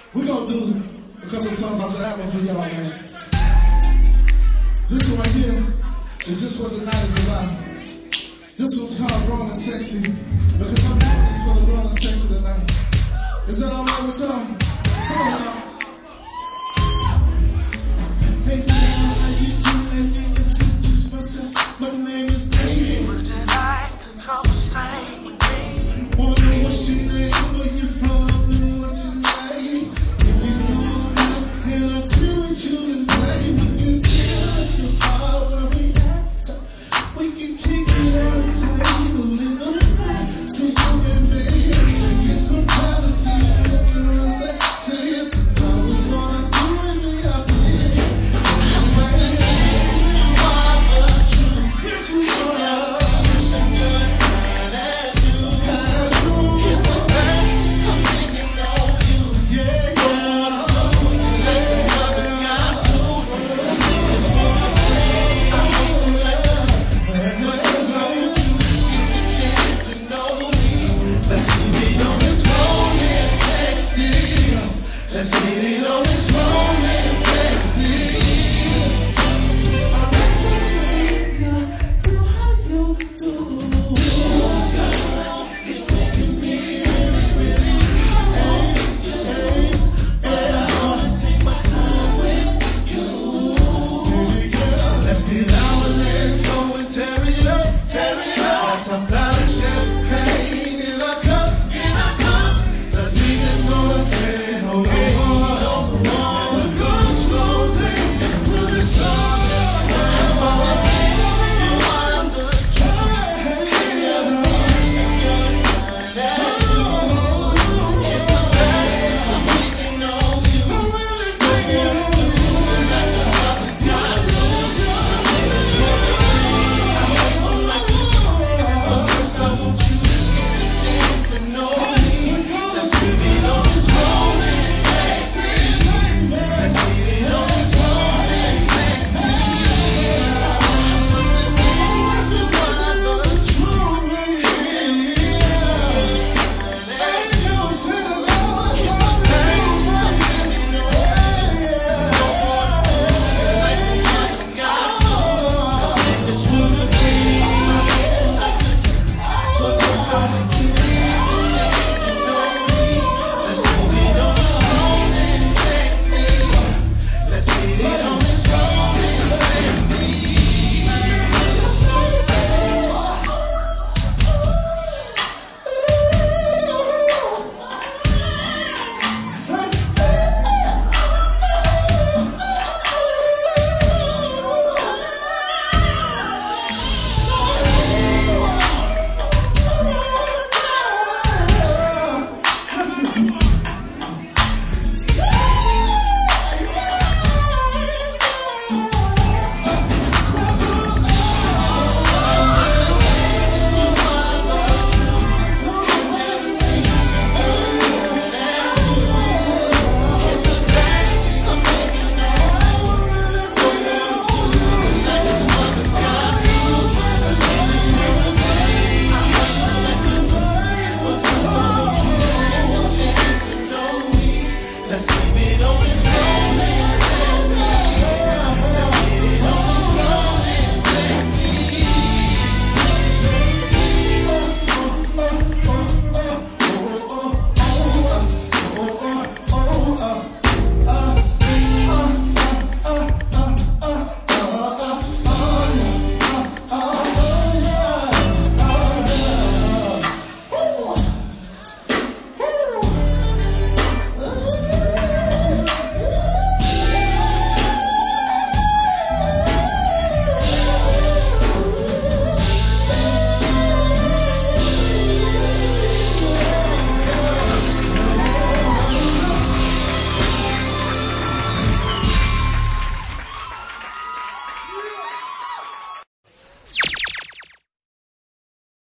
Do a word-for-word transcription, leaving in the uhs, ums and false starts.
We're gonna do a couple of songs off the album for y'all, man. This one right here is just what the night is about. This one's called Grown and Sexy, because I'm doing this for the grown and sexy tonight. Is that all right with y'all? Come on, y'all.